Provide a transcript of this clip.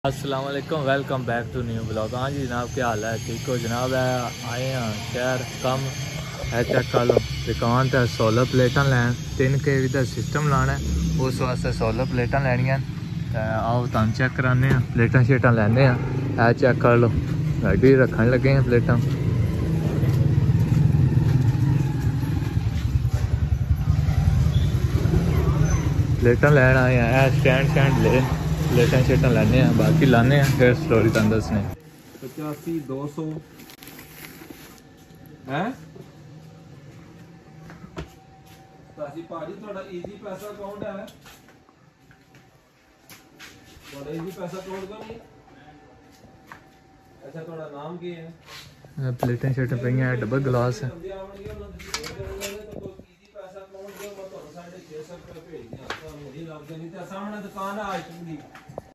अस्सलाम वालेकुम, welcome back to new blog. हाँ जी जनाब, क्या हाल है? ठीक हो जनाब? आए हैं शहर कम है, चेक कर लो दुकान तो सोलर प्लेटा लैन 3 kV का सिस्टम लाना है, उस वास्ते सोलर प्लेटा लैनिया। आओ तुम चेक कराने प्लेटा शेटा लैने है, चेक कर लो गाड़ी रखन लगे हैं प्लेटा। प्लेटा लैन आए हैं, स्टैंड ले प्लेटा शेटा लैने, बाकी लाने फिर स्टोरी तुम दसने। 85 200 है ताजी भाजी थोड़ा इजी पैसा अकाउंट है, थोड़ा इजी पैसा अकाउंट का नहीं। अच्छा थोड़ा नाम की है? प्लेटा शेटा पे डबल ग्लास है। सामने दुकान है आज की